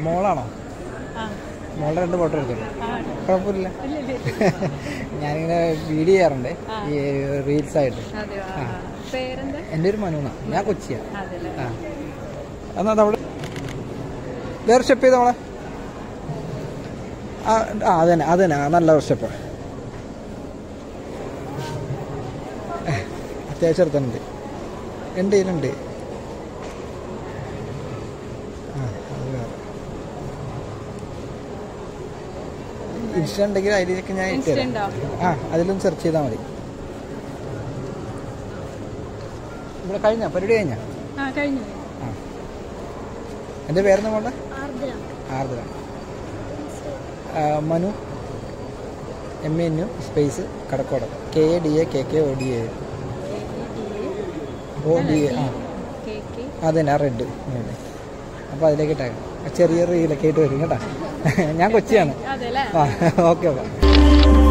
മോളാണോ? മോളുടെ 2 ഫോട്ടോ എടുത്തോളൂ, കുഴപ്പമില്ല. ഞാനിങ്ങനെ വീഡിയോ ചെയ്യാറുണ്ട് ഈ റീൽസായിട്ട്. എൻ്റെ ഒരു മനുവാണ്, ഞാൻ കൊച്ചിയാണ്. എന്നാ അവിടെ വേറെ സ്റ്റെപ്പ് ചെയ്ത മോളെ. അതന്നെ അതന്നെ, നല്ല സ്റ്റെപ്പ്. അത്യാവശ്യം എടുത്തുണ്ട്, എൻ്റെ കയ്യിലുണ്ട്. ഇൻസ്റ്റ ഉണ്ടെങ്കിൽ അതിലേക്ക് ഞാൻ ഇട്ടുതരാം. അതിലും സെർച്ച് ചെയ്താൽ മതി. ഇവിടെ കഴിഞ്ഞ പരിപാടി കഴിഞ്ഞ? എൻ്റെ പേരെന്താ മോളുടെ? Ardra. Manu, MANU space Kadakkodam, KADAKKODA. അതന്നെ, ആ റെഡ്. അപ്പോൾ അതിലേക്ക് ഇട്ടേക്കാം. ചെറിയ റീലൊക്കെ ആയിട്ട് വരും കേട്ടോ. ഞാൻ കൊച്ചിയാണ്. ഓക്കെ.